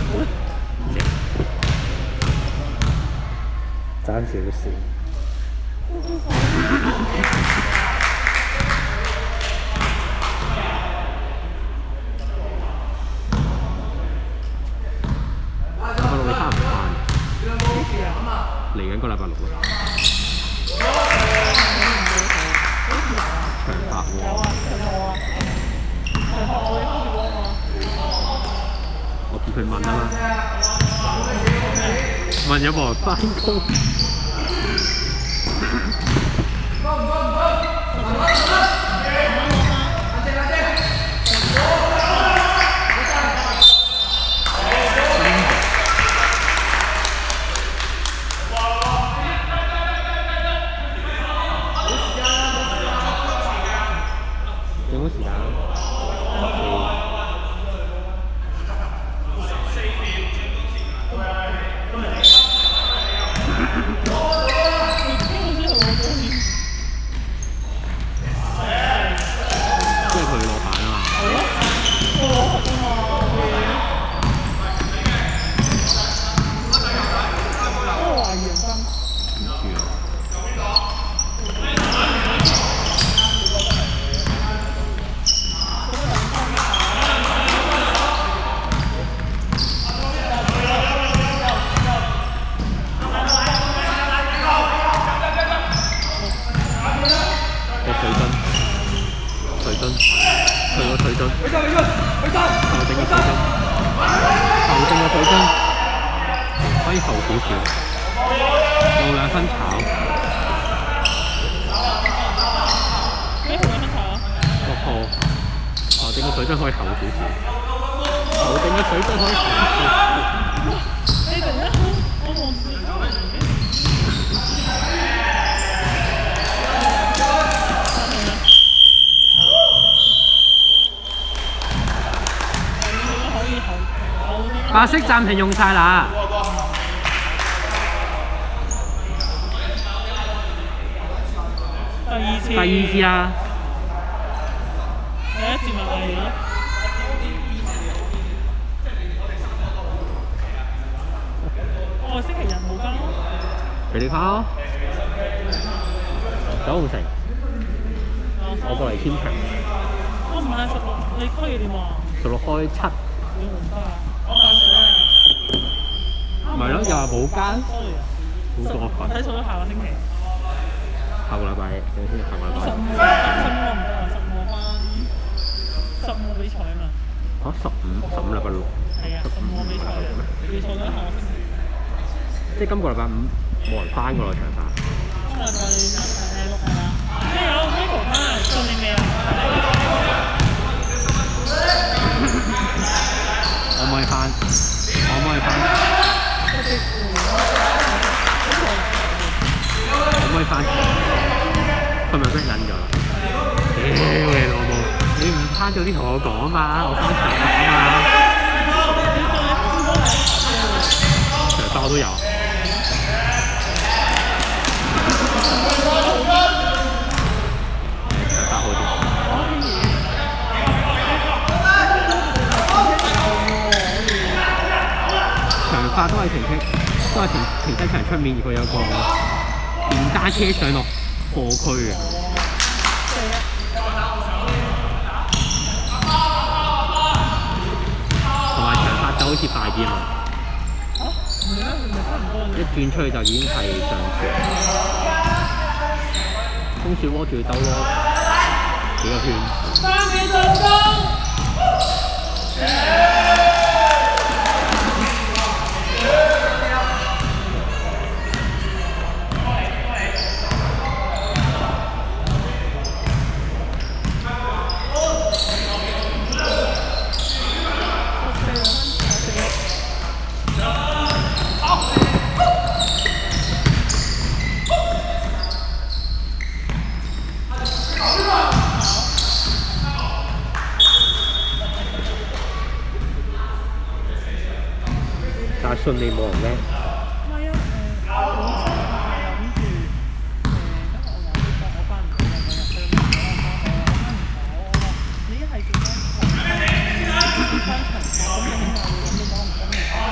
爭少少。禮拜六你翻唔翻？嚟緊個禮拜六咯。長髮喎。有啊，長髮我好似喎。我見佢問啊嘛，問有冇人翻工？有冇時間？可以後少少，到2分炒。咩2分炒啊？6號，頭頂個水樽可以後少少，頭頂個水樽可以後少少。你突然間我望住。白色暫停用晒啦。第二次啊！第一次咪係咯。我星期日冇交。俾你翻咯。9號城。我過嚟簽場。我唔係16，你開幾點啊？16開7。你唔得啊！我8咪咯，又話冇間，好過分。睇錯咗下個星期。下個禮拜，等先，下個禮拜。15我唔得啊，15比賽啊嘛。嚇15禮拜6。係啊，15比賽啊。你錯咗下個星期。即係今個禮拜5冇人翻㗎咯，長髮。今個禮拜6係嘛？咩有 Michael 翻嚟做你未啊？可唔可以翻？可唔可以翻？可唔可以翻？佢咪逼撚咗啦？屌你老母！你唔翻早啲同我講嘛，我翻長髮嘛。長髮我都有。長髮好啲。長髮都係停車場出面，佢有個電單車上落貨區嘅。同埋長髮就好似快啲啊！一轉出去就已經係上船。風雪鍋仲要兜咯幾個圈。3秒進攻！但係順利冇人叻。唔係啊，諗住我翻唔到你一係做咩？商場咁你起碼會揾到幫唔到你。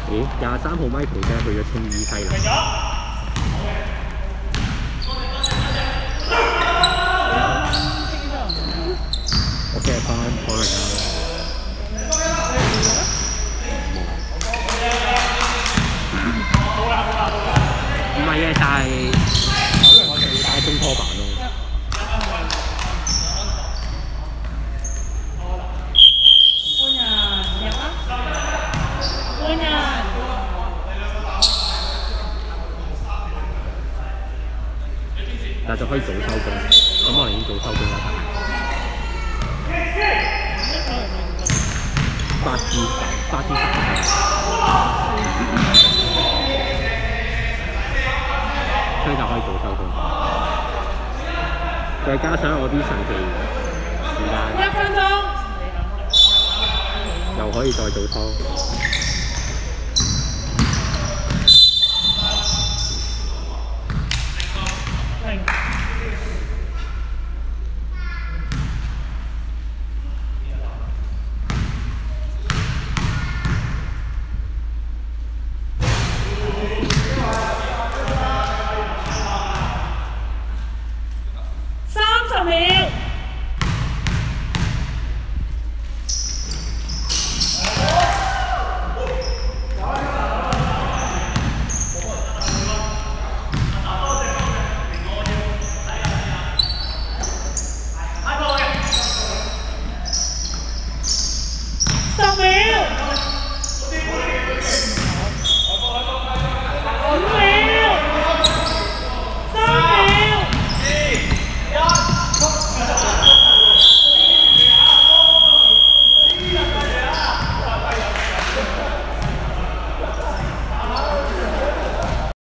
咦，23號 Michael 啫，去咗青衣西啦。我驚翻可能啊。唔係嘅，帶中拖板咯。但就可以早收工，咁我哋已經早收工啦。8至10，所以就可以早收工。再加上我啲神奇時間，1分鐘，又可以再早收。